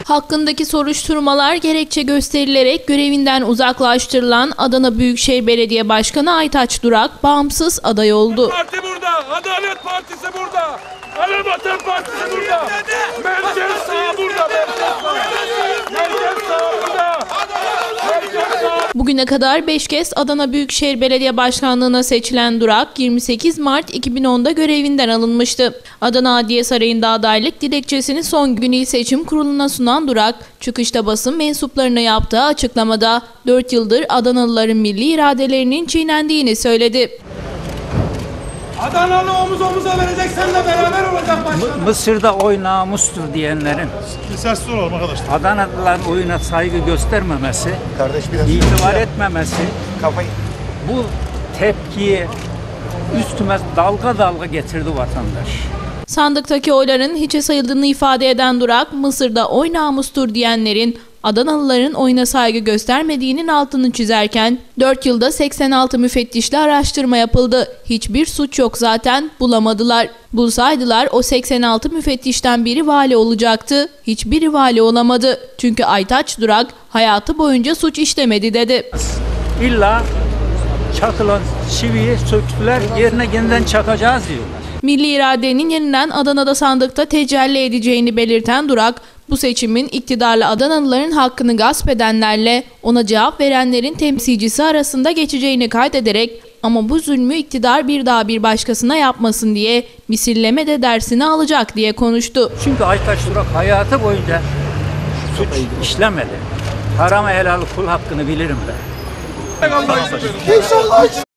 Hakkındaki soruşturmalar gerekçe gösterilerek görevinden uzaklaştırılan Adana Büyükşehir Belediye Başkanı Aytaç Durak bağımsız aday oldu. Parti burada, Adalet Partisi burada, Vatan Partisi burada, Merkez Sağ burada, Merkez Sağ burada. Bugüne kadar 5 kez Adana Büyükşehir Belediye Başkanlığı'na seçilen Durak 28 Mart 2010'da görevinden alınmıştı. Adana Adliye Sarayı'nda adaylık dilekçesini son gün İl Seçim Kurulu'na sunan Durak, çıkışta basın mensuplarına yaptığı açıklamada 4 yıldır Adanalıların milli iradelerinin çiğnendiğini söyledi. Adanalı omuz omuza verecek, seninle beraber olacak başkanım. Mısır'da oy namustur diyenlerin Sessiz olalım arkadaşlar. Adanalıların oyuna saygı göstermemesi, itibar etmemesi, bu tepkiyi üstüme dalga dalga getirdi vatandaş. Sandıktaki oyların hiçe sayıldığını ifade eden Durak, Mısır'da oy namustur diyenlerin Adanalıların oyuna saygı göstermediğinin altını çizerken 4 yılda 86 müfettişle araştırma yapıldı. Hiçbir suç yok zaten, bulamadılar. Bulsaydılar o 86 müfettişten biri vali olacaktı. Hiçbiri vali olamadı. Çünkü Aytaç Durak hayatı boyunca suç işlemedi dedi. İlla çakılan çiviyi söktüler, yerine yeniden çakacağız diyorlar. Milli iradenin yeniden Adana'da sandıkta tecelli edeceğini belirten Durak, bu seçimin iktidarlı Adanalıların hakkını gasp edenlerle ona cevap verenlerin temsilcisi arasında geçeceğini kaydederek ama bu zulmü iktidar bir daha bir başkasına yapmasın diye misilleme de dersini alacak diye konuştu. Çünkü Aytaç Durak hayatı boyunca suç işlemedi. Haram helal kul hakkını bilirim ben.